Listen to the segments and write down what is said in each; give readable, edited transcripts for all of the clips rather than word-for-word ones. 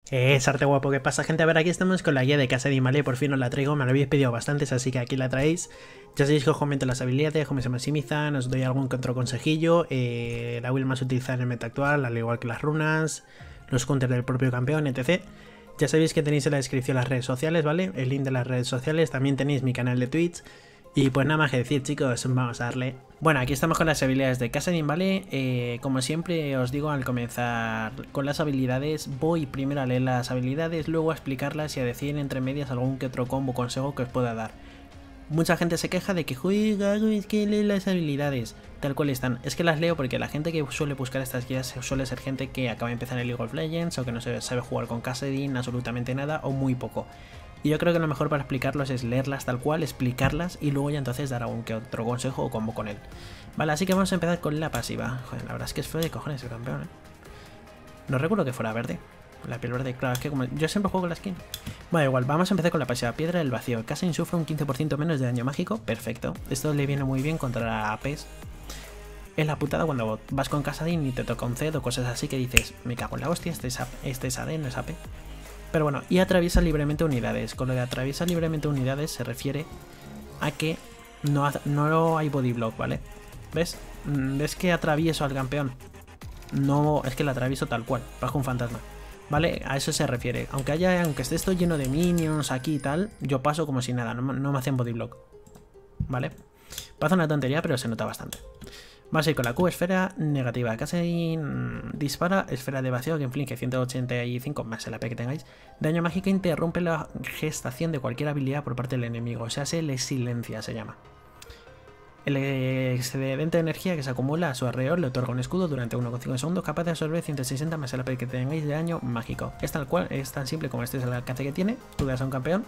Sarte guapo, ¿qué pasa, gente? A ver, aquí estamos con la guía de Kassadin, ¿vale? Por fin os la traigo, me lo habéis pedido bastantes, así que aquí la traéis. Ya sabéis que os comento las habilidades, cómo se maximizan, os doy algún que otro consejillo. La build más utilizada en el meta actual, al igual que las runas, los counters del propio campeón, etc. Ya sabéis que tenéis en la descripción las redes sociales, ¿vale? El link de las redes sociales, también tenéis mi canal de Twitch. Y pues nada más que decir, chicos, vamos a darle. Bueno, aquí estamos con las habilidades de Kassadin, ¿vale? Como siempre os digo al comenzar con las habilidades, voy primero a leer las habilidades, luego a explicarlas y a decir entre medias algún que otro combo consejo que os pueda dar. Mucha gente se queja de que juega, es que lee las habilidades tal cual están. Es que las leo porque la gente que suele buscar estas guías suele ser gente que acaba de empezar en League of Legends o que no sabe jugar con Kassadin absolutamente nada o muy poco. Y yo creo que lo mejor para explicarlos es leerlas tal cual, explicarlas y luego ya entonces dar algún que otro consejo o combo con él. Vale, así que vamos a empezar con la pasiva. Joder, la verdad es que es feo de cojones el campeón, No recuerdo que fuera verde. La piel verde, claro, es que como yo siempre juego con la skin. Bueno, igual, vamos a empezar con la pasiva. Piedra del vacío. Kassadin sufre un 15% menos de daño mágico. Perfecto. Esto le viene muy bien contra APs. Es la putada cuando vas con Kassadin y te toca un Zed o cosas así que dices, me cago en la hostia, este es AD, no es AP. Pero bueno, y atraviesa libremente unidades. Con lo de atraviesa libremente unidades se refiere a que no hay body block, ¿vale? ¿Ves? ¿Ves que atravieso al campeón? No, es que lo atravieso tal cual, bajo un fantasma. ¿Vale? A eso se refiere. Aunque esté esto lleno de minions aquí y tal, yo paso como si nada, no me hacen body block. ¿Vale? Pasa una tontería, pero se nota bastante. Vamos a ir con la Q, esfera negativa. Kassadin dispara, esfera de vacío que inflige 185 más el AP que tengáis. Daño mágico interrumpe la gestación de cualquier habilidad por parte del enemigo. O sea, se le silencia, se llama. El excedente de energía que se acumula a su alrededor le otorga un escudo durante 1,5 segundos capaz de absorber 160 más el AP que tengáis de daño mágico. Es tal cual, es tan simple como este es el alcance que tiene. Tú das a un campeón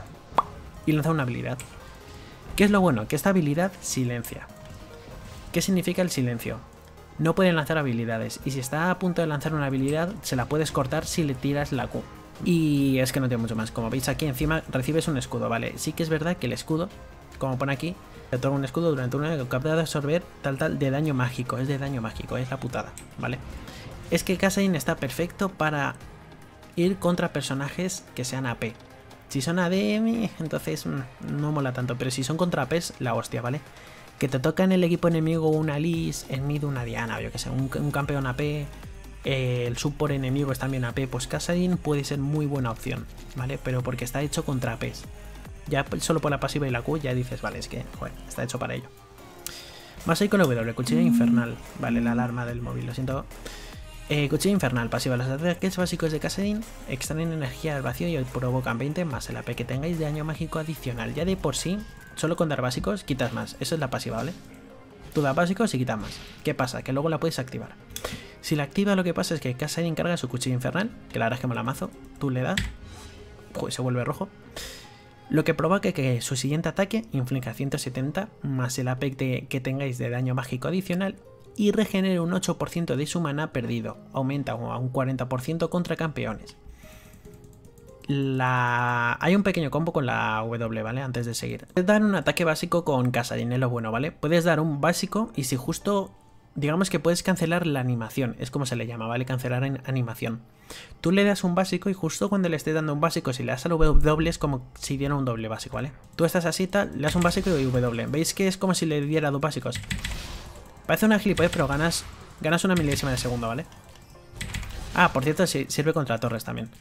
y lanza una habilidad. ¿Qué es lo bueno? Que esta habilidad silencia. ¿Qué significa el silencio? No pueden lanzar habilidades y si está a punto de lanzar una habilidad se la puedes cortar si le tiras la Q. Y es que no tiene mucho más. Como veis aquí encima recibes un escudo, ¿vale? Sí que es verdad que el escudo, como pone aquí, te otorga un escudo durante una vez capaz de absorber tal de daño mágico. Es de daño mágico, es la putada, ¿vale? Es que Kassadin está perfecto para ir contra personajes que sean AP. Si son ADM, entonces no mola tanto, pero si son contra APs, la hostia, ¿vale? Que te toca en el equipo enemigo una Liz, en mid una Diana, o yo que sé, un campeón AP, el support enemigo es también AP, pues Kassadin puede ser muy buena opción, ¿vale? Pero porque está hecho contra APs. Ya solo por la pasiva y la Q ya dices, vale, es que, joder, está hecho para ello. Vas a ir con la W, cuchilla infernal, vale, la alarma del móvil, lo siento. Cuchilla infernal, pasiva. Los ataques básicos de Kassadin extraen energía del vacío y provocan 20 más el AP que tengáis de daño mágico adicional. Ya de por sí, solo con dar básicos quitas más. Eso es la pasiva, ¿vale? Tú das básicos y quitas más. ¿Qué pasa? Que luego la puedes activar. Si la activa, lo que pasa es que Kassadin carga su cuchilla infernal, que la verdad es que me la mazo. Tú le das, pues se vuelve rojo. Lo que provoca que su siguiente ataque inflige 170 más el AP que tengáis de daño mágico adicional y regenere un 8% de su maná perdido. Aumenta a un 40% contra campeones. Hay un pequeño combo con la W, ¿vale? Antes de seguir. Puedes dar un ataque básico con Kassadin, es lo bueno, ¿vale? Puedes dar un básico y si justo... Digamos que puedes cancelar la animación, es como se le llama, ¿vale? Cancelar en animación. Tú le das un básico y justo cuando le estés dando un básico, si le das al W es como si diera un doble básico, ¿vale? Tú estás así, tal, le das un básico y W. ¿Veis que es como si le diera dos básicos? Parece una gilipollez, pero ganas una milésima de segundo, ¿vale? Ah, por cierto, sí, sirve contra torres también.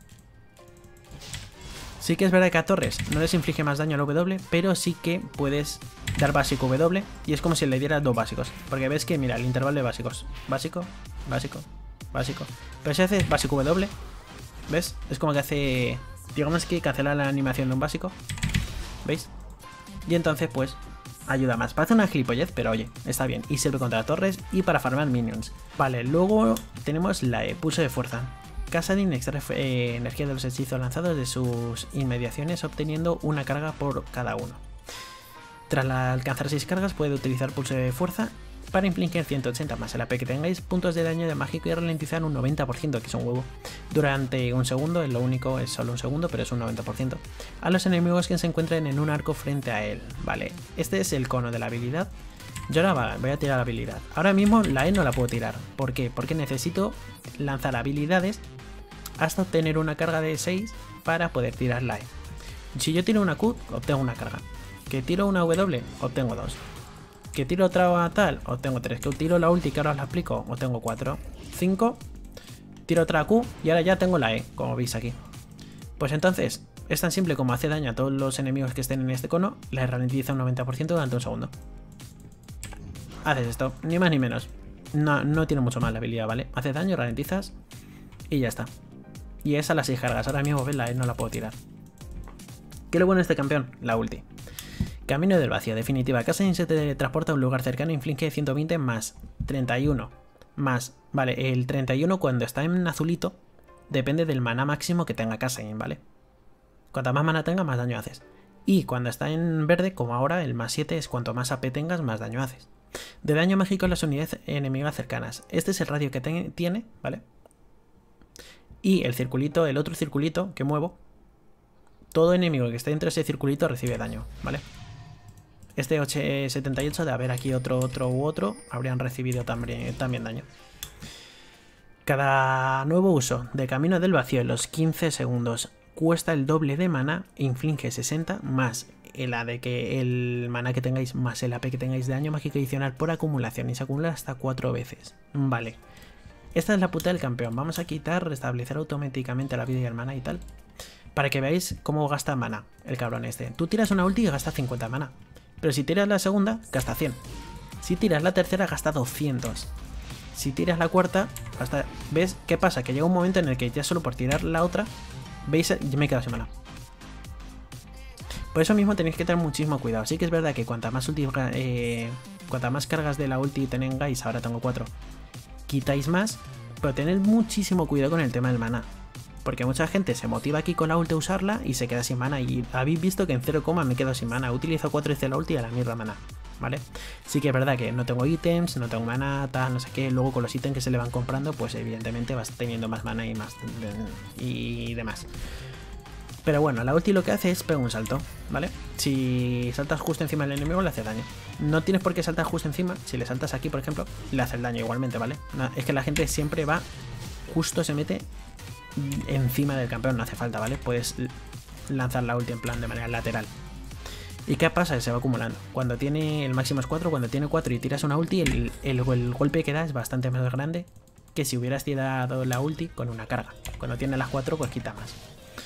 Sí que es verdad que a torres no les inflige más daño al W, pero sí que puedes dar básico W y es como si le dieras dos básicos. Porque ves que, mira, el intervalo de básicos. Básico, básico, básico. Pero si haces básico W, ¿ves? Es como que hace... Digamos que cancela la animación de un básico. ¿Veis? Y entonces, pues, ayuda más. Parece una gilipollez, pero oye, está bien. Y sirve contra torres y para farmar minions. Vale, luego tenemos la pulso de fuerza. Kassadin extrae energía de los hechizos lanzados de sus inmediaciones obteniendo una carga por cada uno. Tras alcanzar 6 cargas puede utilizar pulso de fuerza para infligir 180 más el AP que tengáis, puntos de daño de mágico y ralentizar un 90%, que es un huevo, durante un segundo, es lo único, es solo un segundo, pero es un 90%, a los enemigos que se encuentren en un arco frente a él. Vale, este es el cono de la habilidad. Yo ahora voy a tirar la habilidad. Ahora mismo la E no la puedo tirar. ¿Por qué? Porque necesito lanzar habilidades hasta obtener una carga de 6 para poder tirar la E. Si yo tiro una Q, obtengo una carga. Que tiro una W, obtengo 2. Que tiro otra tal, obtengo 3. Que tiro la ulti, que ahora os la explico, obtengo 4. 5. Tiro otra Q y ahora ya tengo la E, como veis aquí. Pues entonces, es tan simple como hace daño a todos los enemigos que estén en este cono, la ralentiza un 90% durante un segundo. Haces esto, ni más ni menos. No tiene mucho más la habilidad, ¿vale? Haces daño, ralentizas y ya está. Y es a las 6 cargas. Ahora mismo, ves, la E no la puedo tirar. ¿Qué es lo bueno de este campeón? La ulti. Camino del vacío, definitiva. Kassadin se teletransporta a un lugar cercano e inflige 120 más 31. Más, vale, el 31 cuando está en azulito depende del maná máximo que tenga Kassadin, ¿vale? Cuanta más maná tenga, más daño haces. Y cuando está en verde, como ahora, el más 7 es cuanto más AP tengas, más daño haces. De daño mágico en las unidades enemigas cercanas. Este es el radio que tiene, ¿vale? Y el circulito, el otro circulito que muevo, todo enemigo que esté dentro de ese circulito recibe daño, ¿vale? Este 878 de haber aquí otro u otro, habrían recibido también daño. Cada nuevo uso de Camino del Vacío en los 15 segundos cuesta el doble de maná, inflige 60 más el maná que tengáis más el AP que tengáis de daño mágico adicional por acumulación y se acumula hasta 4 veces. Vale. Esta es la puta del campeón. Vamos a quitar, restablecer automáticamente la vida y el maná y tal. Para que veáis cómo gasta maná el cabrón este. Tú tiras una ulti y gasta 50 maná. Pero si tiras la segunda, gasta 100. Si tiras la tercera, gasta 200. Si tiras la cuarta, gasta... ¿Ves qué pasa? Que llega un momento en el que ya solo por tirar la otra, ¿veis? Yo me he quedado sin maná. Por eso mismo tenéis que tener muchísimo cuidado. Sí que es verdad que cuanta más cargas de la ulti tengáis, ahora tengo 4, quitáis más, pero tened muchísimo cuidado con el tema del maná. Porque mucha gente se motiva aquí con la ulti a usarla y se queda sin mana. Y habéis visto que en 0, me quedo sin mana. Utilizo 4 veces la ulti y a la mierda mana. ¿Vale? Sí que es verdad que no tengo ítems, no tengo mana, tal, no sé qué. Luego con los ítems que se le van comprando, pues evidentemente vas teniendo más mana y demás. Pero bueno, la ulti lo que hace es pegar un salto, ¿vale? Si saltas justo encima del enemigo le hace daño. No tienes por qué saltar justo encima. Si le saltas aquí, por ejemplo, le hace el daño igualmente, ¿vale? Es que la gente siempre va, justo se mete encima del campeón, no hace falta, ¿vale? Puedes lanzar la ulti en plan de manera lateral. ¿Y qué pasa? Se va acumulando. Cuando tiene el máximo es 4, cuando tiene 4 y tiras una ulti, el golpe que da es bastante más grande que si hubieras tirado la ulti con una carga. Cuando tiene las 4, pues quita más.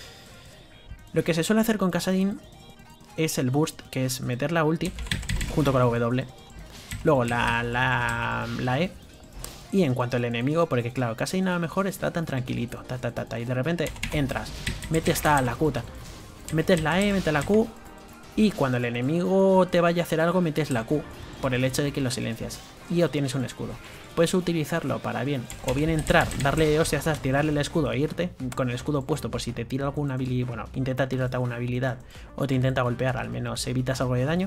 Lo que se suele hacer con Kassadin es el burst, que es meter la ulti junto con la W. Luego la E. Y en cuanto al enemigo, porque claro, Kassadin a lo mejor está tan tranquilito, y de repente entras, metes la Q, metes la E, metes la Q, y cuando el enemigo te vaya a hacer algo, metes la Q, por el hecho de que lo silencias, y obtienes un escudo. Puedes utilizarlo para bien, o bien entrar, darle hostias, tirarle el escudo e irte, con el escudo puesto por si te tira alguna habilidad, bueno, intenta tirarte alguna habilidad, o te intenta golpear, al menos evitas algo de daño.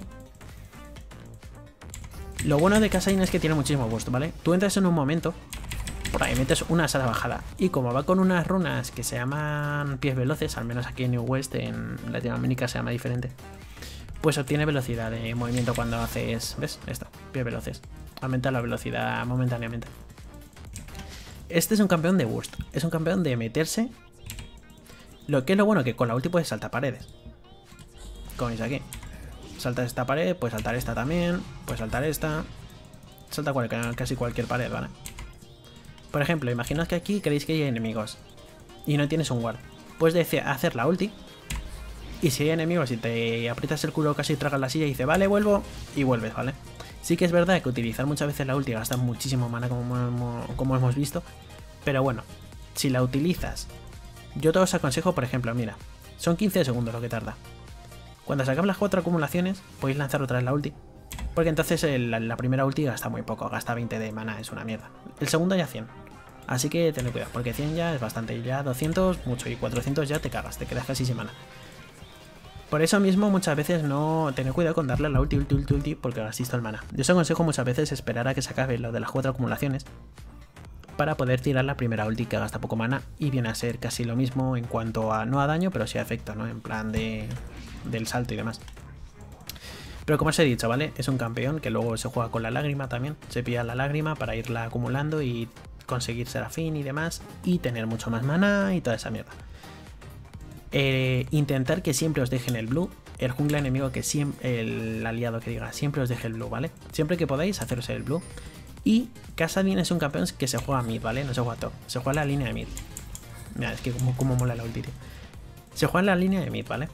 Lo bueno de Kassadin es que tiene muchísimo gusto, ¿vale? Tú entras en un momento, por ahí metes una salvajada, y como va con unas runas que se llaman pies veloces, al menos aquí en New West, en Latinoamérica se llama diferente, pues obtiene velocidad de movimiento cuando haces, ¿ves? Esto, pies veloces. Aumenta la velocidad momentáneamente. Este es un campeón de burst, es un campeón de meterse. Lo que es lo bueno, que con la ulti puedes saltar paredes, como veis aquí. Saltas esta pared, puedes saltar esta también, puedes saltar esta. Salta casi cualquier pared, ¿vale? Por ejemplo, imaginaos que aquí queréis que hay enemigos y no tienes un guard. Puedes hacer la ulti, y si hay enemigos y te aprietas el culo casi tragas la silla y dice vale, vuelvo, y vuelves, ¿vale? Sí que es verdad que utilizar muchas veces la ulti gasta muchísimo mana como hemos visto, pero bueno, si la utilizas, yo te os aconsejo, por ejemplo, mira, son 15 segundos lo que tarda. Cuando sacamos las 4 acumulaciones, podéis lanzar otra vez la ulti. Porque entonces la primera ulti gasta muy poco, gasta 20 de mana, es una mierda. El segundo ya 100. Así que tened cuidado, porque 100 ya es bastante, ya 200 mucho, y 400 ya te cagas, te quedas casi sin mana. Por eso mismo muchas veces no tened cuidado con darle la ulti, porque gastéis todo el mana. Yo os aconsejo muchas veces esperar a que se acabe lo de las 4 acumulaciones para poder tirar la primera ulti que gasta poco mana, y viene a ser casi lo mismo en cuanto a, no a daño, pero sí a efecto, ¿no? En plan del salto y demás. Pero como os he dicho, ¿vale? Es un campeón que luego se juega con la lágrima también. Se pilla la lágrima para irla acumulando y conseguir Serafín y demás, y tener mucho más maná y toda esa mierda. Intentar que siempre os dejen el blue, el jungla enemigo que siempre, el aliado que diga, siempre os deje el blue, ¿vale? Siempre que podáis haceros el blue. Y Kassadin es un campeón que se juega mid, ¿vale? No se juega top, se juega en la línea de mid. Mira, es que como mola la ulti, tío. Se juega en la línea de mid, ¿vale?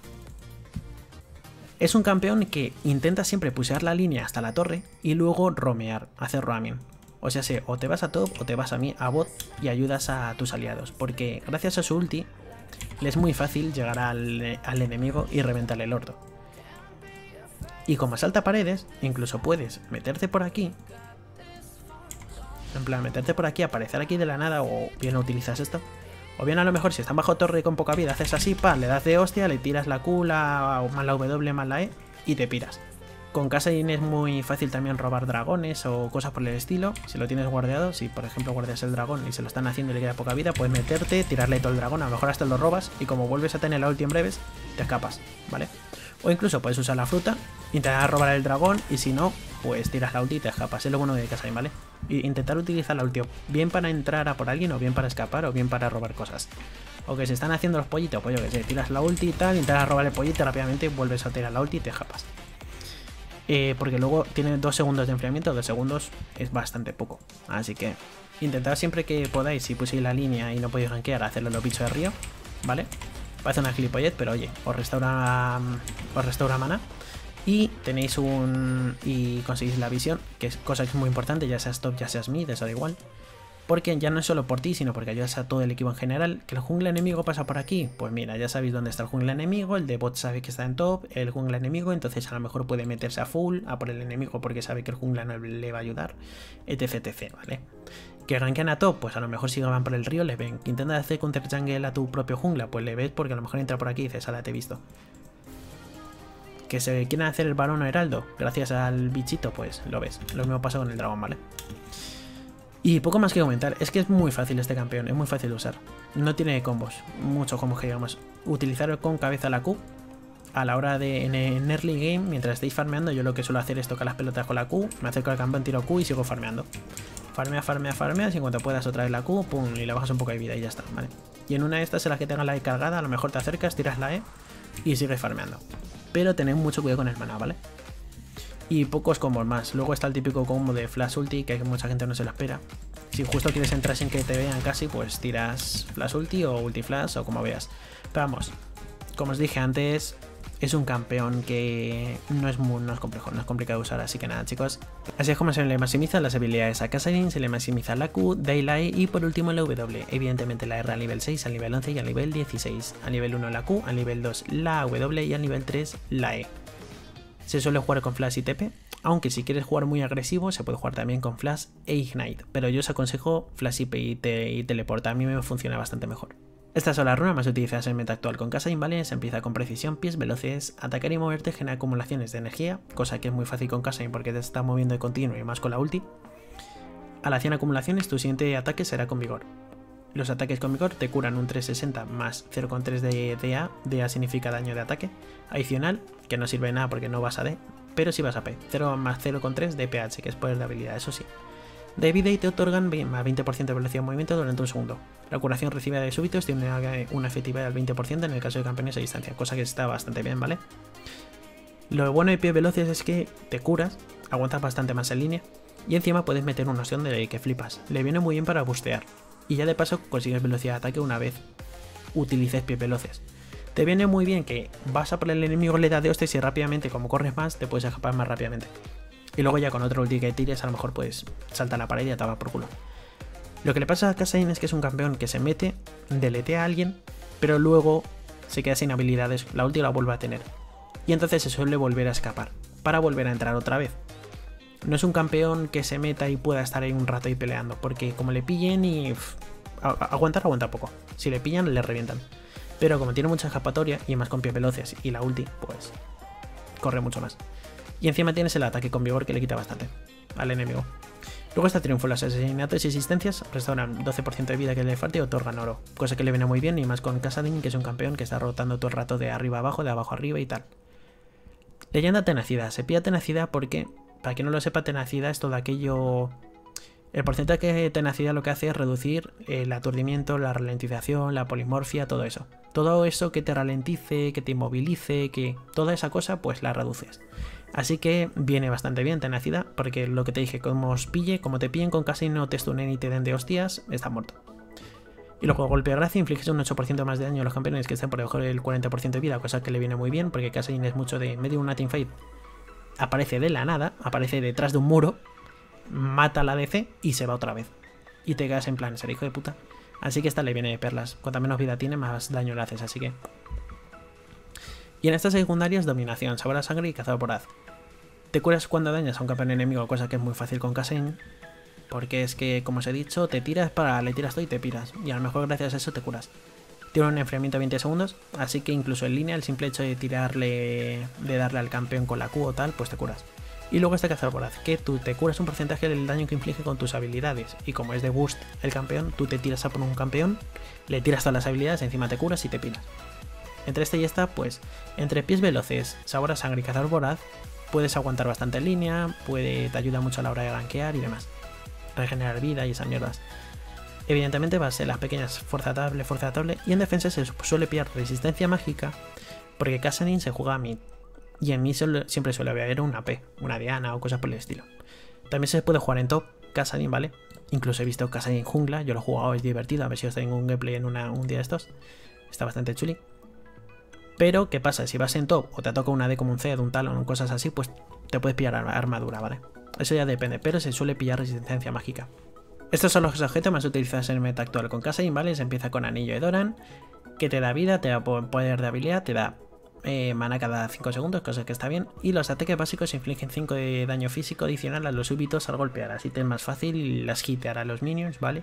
Es un campeón que intenta siempre pushear la línea hasta la torre y luego roamear, hacer roaming. O sea, o te vas a top o te vas a bot y ayudas a tus aliados. Porque gracias a su ulti le es muy fácil llegar al enemigo y reventarle el orto. Y como salta paredes, incluso puedes meterte por aquí. En plan, meterte por aquí, aparecer aquí de la nada, o bien utilizas esto. O bien a lo mejor si están bajo torre y con poca vida, haces así, le das de hostia, le tiras la Q, más la W, más la E y te piras. Con Kassadin es muy fácil también robar dragones o cosas por el estilo. Si lo tienes guardeado, si por ejemplo guardas el dragón y se lo están haciendo y le queda poca vida, puedes meterte, tirarle todo el dragón, a lo mejor hasta lo robas y como vuelves a tener la ulti en breves, te escapas, ¿vale? O incluso puedes usar la fruta, intentar robar el dragón y si no, pues tiras la ulti y te escapas. Es lo bueno de Kassadin, ¿vale? Y intentar utilizar la ulti bien para entrar a por alguien o bien para escapar o bien para robar cosas. O que se están haciendo los pollitos, pues yo que sé, tiras la ulti y tal, intentas robar el pollito y rápidamente vuelves a tirar la ulti y te escapas. Porque luego tiene 2 segundos de enfriamiento, 2 segundos es bastante poco. Así que intentad siempre que podáis, si puséis la línea y no podéis gankear, hacerlo los bichos de río, ¿vale? Parece una gilipollez, pero oye, os restaura mana. Y tenéis y conseguís la visión, que es cosa que es muy importante, ya seas top, ya seas mid, eso da igual. Porque ya no es solo por ti, sino porque ayudas a todo el equipo en general. ¿Que el jungla enemigo pasa por aquí? Pues mira, ya sabéis dónde está el jungla enemigo, el de bot sabe que está en top, el jungla enemigo, entonces a lo mejor puede meterse a full, a por el enemigo porque sabe que el jungla no le va a ayudar, etc, etc, ¿vale? Que gankean a top, pues a lo mejor si van por el río, le ven. Que intentan hacer counter jungle a tu propio jungla, pues le ves porque a lo mejor entra por aquí y dices, ala, te he visto. Que se quieren hacer el varón o heraldo, gracias al bichito, pues lo ves. Lo mismo pasa con el dragón, ¿vale? Y poco más que comentar, es que es muy fácil este campeón, es muy fácil de usar. No tiene combos, muchos combos que digamos. Utilizar con cabeza la Q a la hora de en early game, mientras estéis farmeando, yo lo que suelo hacer es tocar las pelotas con la Q, me acerco al campeón, tiro Q y sigo farmeando. Farmeas y en cuanto puedas otra vez la Q, pum, y le bajas un poco de vida y ya está, ¿vale? Y en una de estas en las que tengas la E cargada, a lo mejor te acercas, tiras la E y sigues farmeando. Pero tened mucho cuidado con el maná, ¿vale? Y pocos combos más. Luego está el típico combo de flash ulti, que mucha gente no se lo espera. Si justo quieres entrar sin que te vean casi, pues tiras flash ulti o ulti flash o como veas. Pero vamos, como os dije antes, es un campeón que no es complejo, no es complicado de usar, así que nada, chicos. Así es como se le maximizan las habilidades a Kassadin, se le maximiza la Q, Daylight y por último la W. Evidentemente la R al nivel 6, al nivel 11 y al nivel 16. Al nivel 1 la Q, al nivel 2 la W y al nivel 3 la E. Se suele jugar con Flash y TP, aunque si quieres jugar muy agresivo se puede jugar también con Flash e Ignite, pero yo os aconsejo Flash y Teleporta, a mí me funciona bastante mejor. Estas son las runas más utilizadas en meta actual con Kassadin, ¿vale? Se empieza con precisión, pies veloces, atacar y moverte genera acumulaciones de energía, cosa que es muy fácil con Kassadin porque te está moviendo de continuo y más con la ulti. Al hacer acumulaciones tu siguiente ataque será con vigor. Los ataques con vigor te curan un 360 más 0,3 de DA. DA significa daño de ataque adicional, que no sirve de nada porque no vas a D, pero sí vas a P. 0 más 0,3 de PH, que es poder de habilidad, eso sí. De vida y te otorgan más 20% de velocidad de movimiento durante un segundo. La curación recibida de súbitos tiene una efectividad del 20% en el caso de campeones a distancia, cosa que está bastante bien, ¿vale? Lo bueno de pies veloces es que te curas, aguantas bastante más en línea y encima puedes meter una opción de que flipas. Le viene muy bien para bustear. Y ya de paso consigues velocidad de ataque una vez utilices pies veloces. Te viene muy bien que vas a por el enemigo, le das de hostias y rápidamente, como corres más, te puedes escapar más rápidamente. Y luego ya con otro ulti que tires, a lo mejor pues salta a la pared y te va por culo. Lo que le pasa a Kassadin es que es un campeón que se mete, deletea a alguien, pero luego se queda sin habilidades, la ulti la vuelve a tener. Y entonces se suele volver a escapar, para volver a entrar otra vez. No es un campeón que se meta y pueda estar ahí un rato ahí peleando, porque como le pillen y... aguanta poco. Si le pillan, le revientan. Pero como tiene mucha escapatoria, y más con pies veloces y la ulti, pues corre mucho más. Y encima tienes el ataque con vigor que le quita bastante al enemigo. Luego está triunfo, los asesinatos y existencias restauran 12% de vida que le falta y otorgan oro, cosa que le viene muy bien y más con Kassadin, que es un campeón que está rotando todo el rato de arriba a abajo, de abajo a arriba y tal. Leyenda tenacidad, se pilla tenacidad porque, para quien no lo sepa, tenacidad es todo aquello El porcentaje de tenacidad lo que hace es reducir el aturdimiento, la ralentización, la polimorfia, todo eso. Todo eso que te ralentice, que te inmovilice, que toda esa cosa, pues la reduces. Así que viene bastante bien tenacidad, porque lo que te dije, como os pille, como te pillen con Cassadin, no te stunen y te den de hostias, está muerto. Y luego golpe de gracia, infliges un 8% más de daño a los campeones que estén por debajo del 40% de vida, cosa que le viene muy bien, porque Cassadin es mucho de medio una teamfight. Aparece de la nada, aparece detrás de un muro, mata a la DC y se va otra vez. Y te quedas en plan, ser hijo de puta. Así que esta le viene de perlas. Cuanta menos vida tiene, más daño le haces, así que... Y en estas secundarias, dominación, sabor a sangre y cazador voraz. Te curas cuando dañas a un campeón enemigo, cosa que es muy fácil con Cassadin. Porque es que, como os he dicho, te tiras le tiras todo y te piras. Y a lo mejor gracias a eso te curas. Tiene un enfriamiento de 20 segundos, así que incluso en línea, el simple hecho de darle al campeón con la Q o tal, pues te curas. Y luego este cazador voraz, que tú te curas un porcentaje del daño que inflige con tus habilidades. Y como es de boost el campeón, tú te tiras a por un campeón, le tiras todas las habilidades, encima te curas y te piras. Entre este y esta, pues, entre pies veloces, sabor a sangre y cazador voraz, puedes aguantar bastante en línea, te ayuda mucho a la hora de gankear y demás. Regenerar vida y esas mierdas. Evidentemente va a ser las pequeñas fuerza atable, y en defensa se suele pillar resistencia mágica, porque Cassadin se juega a mid. Y en mí siempre suele haber una AP, una Diana o cosas por el estilo. También se puede jugar en top, Cassadin, ¿vale? Incluso he visto Cassadin jungla, yo lo he jugado, es divertido, a ver si os tengo un gameplay en un día de estos. Está bastante chuli. Pero, ¿qué pasa? Si vas en top o te toca una D como un Zed, un Talon o cosas así, pues te puedes pillar armadura, ¿vale? Eso ya depende, pero se suele pillar resistencia mágica. Estos son los objetos más utilizados en el meta actual con Cassadin, ¿vale? Se empieza con Anillo de Doran, que te da vida, te da poder de habilidad, te da mana cada 5 segundos, cosa que está bien. Y los ataques básicos infligen 5 de daño físico adicional a los súbitos al golpear, así te es más fácil las hitear a los minions, ¿vale?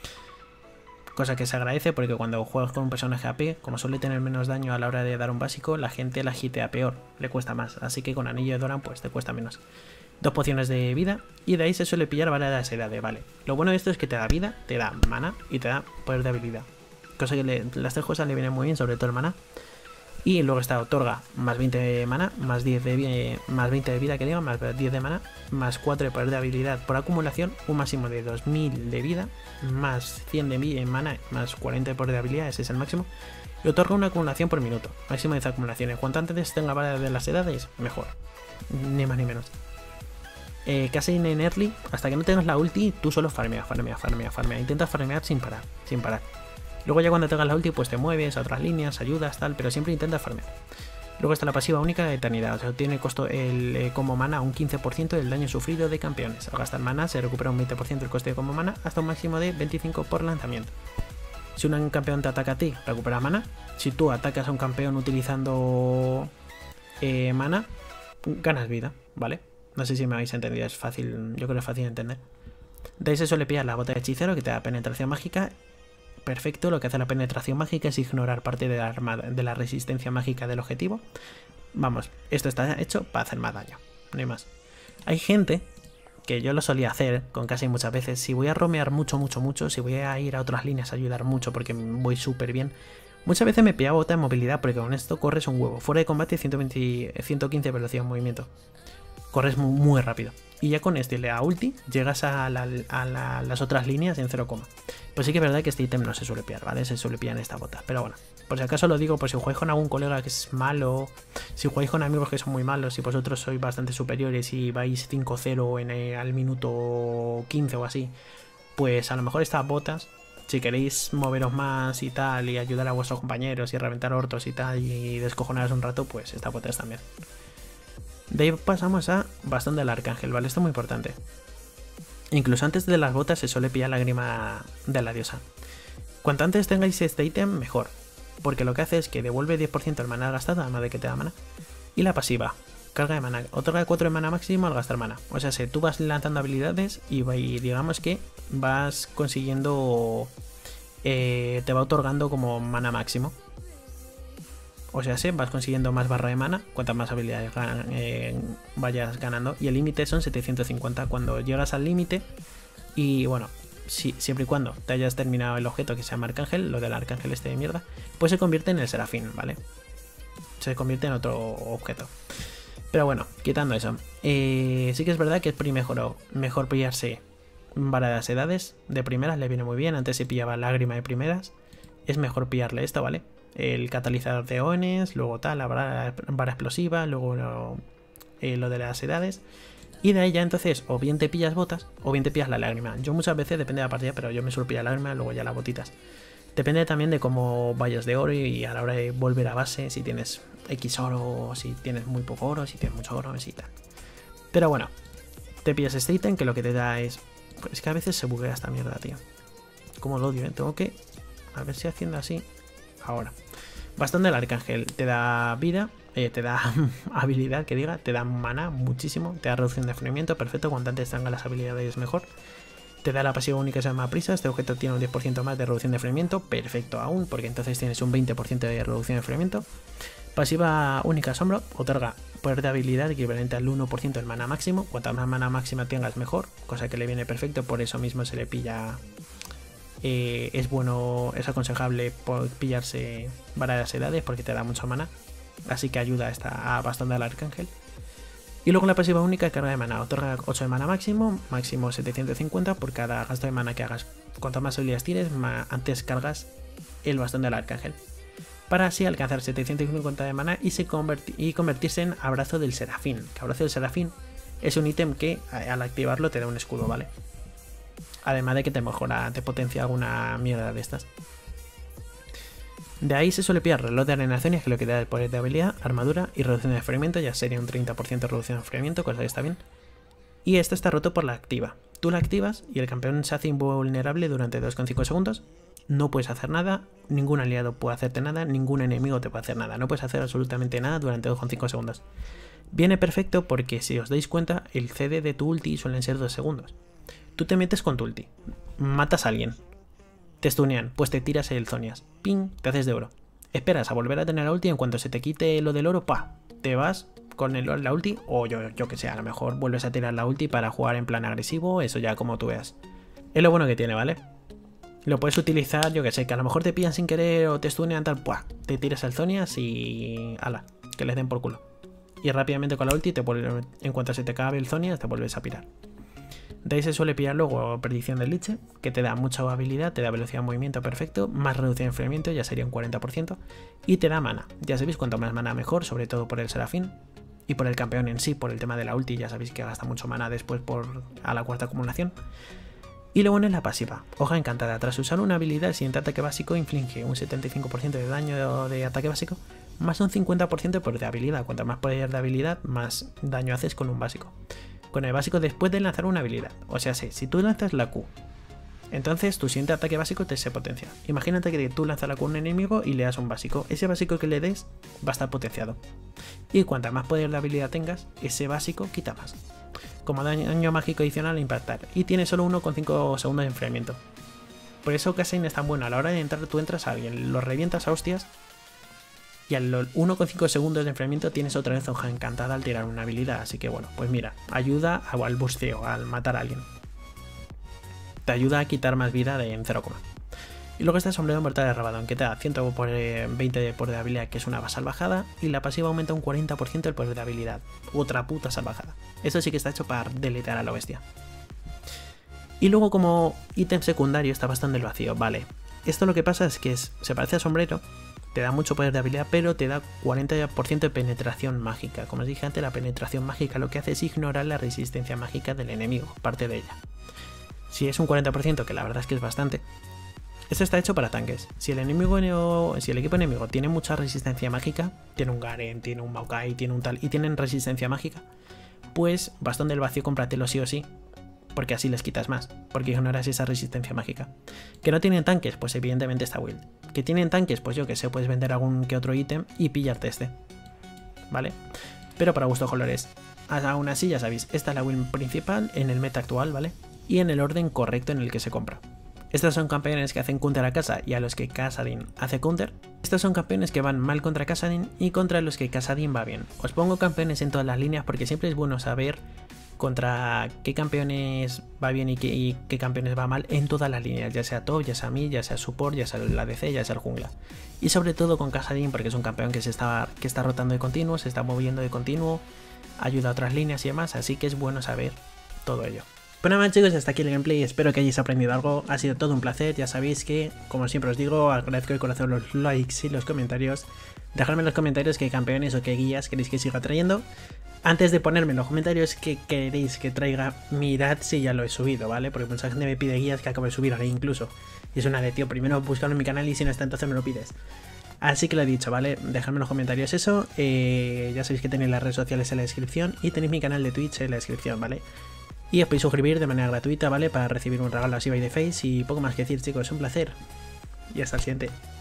Cosa que se agradece porque cuando juegas con un personaje AP, como suele tener menos daño a la hora de dar un básico, la gente la hitea peor, le cuesta más. Así que con Anillo de Doran pues te cuesta menos. 2 pociones de vida y de ahí se suele pillar varias edades, ¿vale? Lo bueno de esto es que te da vida, te da mana y te da poder de habilidad. Cosa que las tres cosas le vienen muy bien, sobre todo el mana. Y luego está otorga más 20 de mana, más 10 de más 20 de vida, que digo, más 10 de mana, más 4 de poder de habilidad por acumulación, un máximo de 2000 de vida, más 100 de mana, más 40 de poder de habilidad, ese es el máximo. Y otorga una acumulación por minuto, máximo de acumulaciones. Cuanto antes tenga varias de las edades, mejor. Ni más ni menos. Cassadin en early, hasta que no tengas la ulti, tú solo farmea. Intentas farmear sin parar. Luego ya cuando tengas la ulti, pues te mueves a otras líneas, ayudas, tal, pero siempre intentas farmear. Luego está la pasiva única de eternidad, o sea, tiene costo como mana un 15% del daño sufrido de campeones. Al gastar mana se recupera un 20% el coste de como mana, hasta un máximo de 25 por lanzamiento. Si un campeón te ataca a ti, recupera mana. Si tú atacas a un campeón utilizando mana, ganas vida, ¿vale? No sé si me habéis entendido, es fácil, yo creo que es fácil de entender. De ahí se suele pillar la bota de hechicero, que te da penetración mágica. Perfecto, lo que hace la penetración mágica es ignorar parte de la resistencia mágica del objetivo. Vamos, esto está hecho para hacer más daño, no hay más. Hay gente, que yo lo solía hacer con casi muchas veces, si voy a romear mucho, si voy a ir a otras líneas a ayudar mucho porque voy súper bien, muchas veces me pillaba bota de movilidad porque con esto corres un huevo. Fuera de combate 115 velocidad de movimiento. Corres muy rápido. Y ya con este la ulti llegas a las otras líneas en 0, pues sí que es verdad que este ítem no se suele pillar, ¿vale? Se suele pillar en esta bota. Pero bueno, por si acaso lo digo, por si jugáis con algún colega que es malo, si jugáis con amigos que son muy malos, si vosotros sois bastante superiores y vais 5-0 al minuto 15 o así, pues a lo mejor estas botas, si queréis moveros más y tal, y ayudar a vuestros compañeros y reventar hortos y tal, y descojonaros un rato, pues estas botas también. De ahí pasamos a bastón del arcángel, ¿vale? Esto es muy importante. Incluso antes de las botas se suele pillar la grima de la diosa. Cuanto antes tengáis este ítem, mejor. Porque lo que hace es que devuelve 10% el mana gastado, además de que te da mana. Y la pasiva, carga de mana, otorga 4 de mana máximo al gastar mana. O sea, si tú vas lanzando habilidades y digamos que vas consiguiendo... te va otorgando como mana máximo. O sea, vas consiguiendo más barra de mana, cuantas más habilidades vayas ganando. Y el límite son 750 cuando llegas al límite. Y bueno, siempre y cuando te hayas terminado el objeto que se llama arcángel, lo del arcángel este de mierda, pues se convierte en el serafín, ¿vale? Se convierte en otro objeto. Pero bueno, quitando eso, sí que es verdad que es mejor pillarse vara de las edades de primeras le viene muy bien. Antes se pillaba lágrima de primeras. Es mejor pillarle esto, ¿vale? El catalizador de ones, luego tal, la vara explosiva, luego lo de las edades. Y de ahí ya entonces o bien te pillas botas o bien te pillas la lágrima. Yo muchas veces, depende de la partida, pero yo me suelo pillar la lágrima, luego ya las botitas. Depende también de cómo vayas de oro y a la hora de volver a base, si tienes X oro, si tienes muy poco oro, si tienes mucho oro, y tal. Pero bueno, te pillas este ítem que lo que te da es... Pues es que a veces se buguea esta mierda, tío. Como lo odio, ¿eh? Tengo que... A ver si haciendo así... Ahora. Bastón del arcángel. Te da vida, te da habilidad, que diga. Te da mana, muchísimo. Te da reducción de enfriamiento, perfecto. Cuanto antes tengas las habilidades mejor. Te da la pasiva única que se llama prisa. Este objeto tiene un 10% más de reducción de enfriamiento. Perfecto aún, porque entonces tienes un 20% de reducción de enfriamiento. Pasiva única asombro. Otorga poder de habilidad equivalente al 1% del mana máximo. Cuanta más mana máxima tengas mejor. Cosa que le viene perfecto, por eso mismo se le pilla... es bueno, es aconsejable pillarse vara de las edades porque te da mucha mana. Así que ayuda a bastante al arcángel. Y luego la pasiva única, carga de mana. Otorga 8 de mana máximo 750 por cada gasto de mana que hagas. Cuanto más habilidades tires, antes cargas el bastón del arcángel. Para así alcanzar 750 de mana y convertirse en abrazo del serafín. Que abrazo del serafín es un ítem que al activarlo te da un escudo, ¿vale? Además de que te mejora, te potencia alguna mierda de estas. De ahí se suele pillar reloj de alienación, que es lo que te da el poder de habilidad, armadura y reducción de enfriamiento. Ya sería un 30% de reducción de enfriamiento, cosa que está bien. Y esto está roto por la activa. Tú la activas y el campeón se hace invulnerable durante 2,5 segundos. No puedes hacer nada, ningún aliado puede hacerte nada, ningún enemigo te puede hacer nada. No puedes hacer absolutamente nada durante 2,5 segundos. Viene perfecto porque si os dais cuenta, el CD de tu ulti suelen ser 2 segundos. Tú te metes con tu ulti, matas a alguien, te stunean, pues te tiras el Zonias, ping, te haces de oro. Esperas a volver a tener la ulti, en cuanto se te quite lo del oro, pa, te vas con la ulti, o yo que sé, a lo mejor vuelves a tirar la ulti para jugar en plan agresivo, eso ya como tú veas. Es lo bueno que tiene, ¿vale? Lo puedes utilizar, yo que sé, que a lo mejor te pillan sin querer o te stunean tal, ¡puah! Te tiras el Zonias y... ala, que les den por culo. Y rápidamente con la ulti, en cuanto se te acabe el Zonias, te vuelves a pirar. De ahí se suele pillar luego predicción del liche, que te da mucha habilidad, te da velocidad de movimiento perfecto, más reducción de enfriamiento, ya sería un 40%, y te da mana. Ya sabéis, cuanto más mana mejor, sobre todo por el serafín y por el campeón en sí, por el tema de la ulti, ya sabéis que gasta mucho mana después a la cuarta acumulación. Y luego es la pasiva, hoja encantada. Tras usar una habilidad, el siguiente ataque básico inflige un 75% de daño de ataque básico, más un 50% de poder de habilidad. Cuanto más poder de habilidad, más daño haces con un básico. Con el básico después de lanzar una habilidad. O sea, si tú lanzas la Q, entonces tu siguiente ataque básico se potencia. Imagínate que tú lanzas la Q a un enemigo y le das un básico. Ese básico que le des va a estar potenciado. Y cuanta más poder de habilidad tengas, ese básico quita más. Como daño mágico adicional a impactar. Y tiene solo 1,5 segundos de enfriamiento. Por eso Kasadin es tan bueno. A la hora de entrar, tú entras a alguien, lo revientas a hostias. Y a los 1,5 segundos de enfriamiento tienes otra vez hoja encantada al tirar una habilidad. Así que bueno, pues mira, ayuda al busteo, al matar a alguien. Te ayuda a quitar más vida en 0, y luego está el sombrero mortal de Rabadón, que te da 120 de poder de habilidad, que es una salvajada. Y la pasiva aumenta un 40% el poder de habilidad. Otra puta salvajada. Esto sí que está hecho para deletar a la bestia. Y luego como ítem secundario está bastante el vacío, vale. Esto lo que pasa es que se parece al sombrero. Te da mucho poder de habilidad, pero te da 40% de penetración mágica. Como os dije antes, la penetración mágica lo que hace es ignorar la resistencia mágica del enemigo, parte de ella. Si es un 40%, que la verdad es que es bastante. Esto está hecho para tanques. Si el equipo enemigo tiene mucha resistencia mágica, tiene un Garen, tiene un Maokai, tiene un tal, y tienen resistencia mágica, pues bastón del vacío cómpratelo sí o sí, porque así les quitas más, porque ignoras esa resistencia mágica. Que no tienen tanques, pues evidentemente esta build. Que tienen tanques, pues yo que sé, puedes vender algún que otro ítem y pillarte este, ¿vale? Pero para gusto colores. Aún así, ya sabéis, esta es la build principal en el meta actual, ¿vale? Y en el orden correcto en el que se compra. Estos son campeones que hacen counter a casa y a los que Kasadin hace counter. Estos son campeones que van mal contra Kasadin y contra los que Kasadin va bien. Os pongo campeones en todas las líneas porque siempre es bueno saber contra qué campeones va bien y qué campeones va mal en todas las líneas, ya sea top, ya sea mid, ya sea support, ya sea la DC, ya sea el jungla. Y sobre todo con Kasadin porque es un campeón que está rotando de continuo, se está moviendo de continuo, ayuda a otras líneas y demás, así que es bueno saber todo ello. Pues nada más chicos, hasta aquí el gameplay, espero que hayáis aprendido algo, ha sido todo un placer, ya sabéis que, como siempre os digo, agradezco de corazón los likes y los comentarios, dejadme en los comentarios qué campeones o qué guías queréis que siga trayendo. Antes de ponerme en los comentarios qué queréis que traiga, mirad si ya lo he subido, ¿vale? Porque mucha gente me pide guías que acabo de subir ahí incluso, y es una de tío, primero buscarlo en mi canal y si no está entonces me lo pides. Así que lo he dicho, ¿vale? Dejadme en los comentarios eso, ya sabéis que tenéis las redes sociales en la descripción y tenéis mi canal de Twitch en la descripción, ¿vale? Y os podéis suscribir de manera gratuita, ¿vale? Para recibir un regalo así by the face y poco más que decir, chicos, es un placer. Y hasta el siguiente.